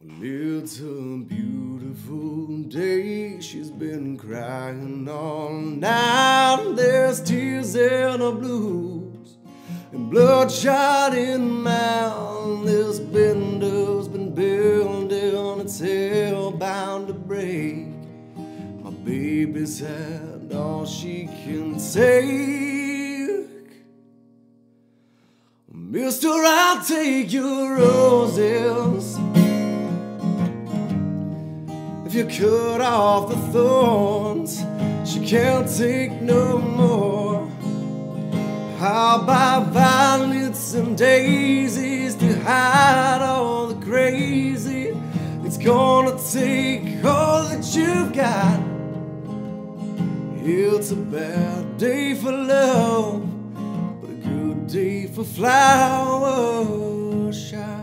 It's a beautiful day. She's been crying all night. There's tears in her blues and bloodshot in mouth. This bender's been building, it's hell-bound to break. My baby's had all she can take. Mister, I'll take your roses if you cut off the thorns. She can't take no more. I'll buy violets and daisies to hide all the crazy. It's gonna take all that you've got. It's a bad day for love, but a good day for flower shine.